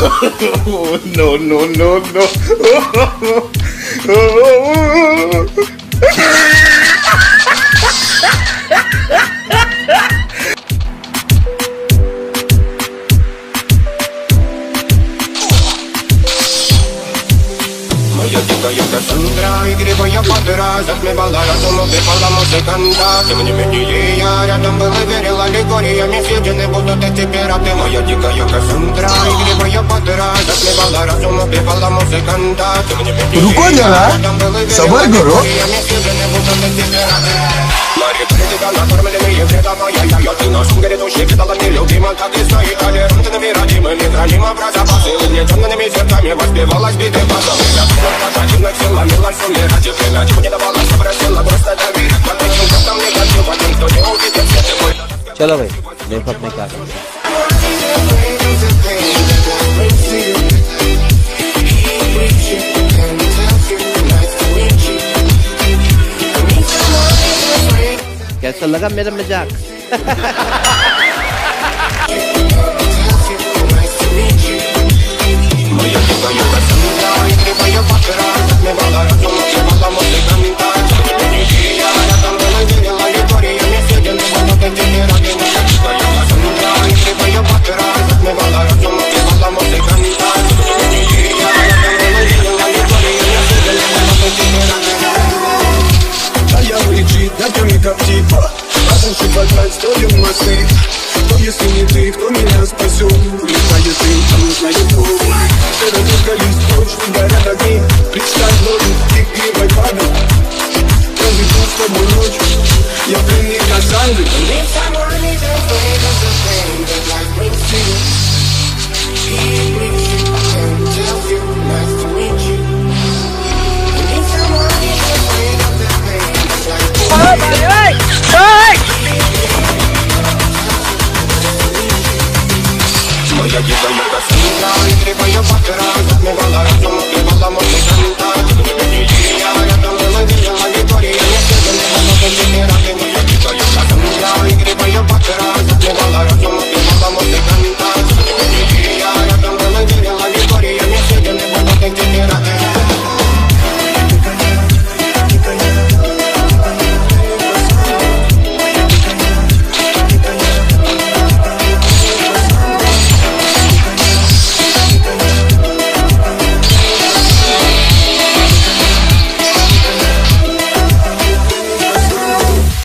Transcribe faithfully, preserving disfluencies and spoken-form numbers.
No, no, no, no. Моя дикая Кассандра, игривая подра, затмевала разум, убивала музыканта. Тем не менее я рядом был и верил аллегориями, съедены будут эти пираты. Моя дикая Кассандра, игривая подра, затмевала разум, убивала музыканта. Тем не менее я рядом был и верил аллегориями, съедены будут эти пираты. Марикали тебя накормленные вредом, моя я, ты нашим грядущий кидала нелюбима, как и свои толерантными родимыми, хранимо про запасы, угнетенными сердцами воспевалась битых басов. Прототивных сил ломилась умирать, и время чего не давала, что просила просто доверить. Потом что-то мне хотел, потом кто не увидит свет и мой. चलो भाई देखो अपने क्या करते हैं। कैसा लगा मेरा मजाक? Кто, если не ты, кто меня спасет? Летает ты, нужна любовь. Это только листочек, горят огни. Представь ночью, игривой падал. Проведу с тобой ночь. Я пленник Кассандры. Моя дикая Кассандра, игривая подра, затмевала разум, убивала музыканта. Тем не менее я рядом был и верил аллегориями, съедены будут эти пираты. Моя дикая Кассандра, игривая подра,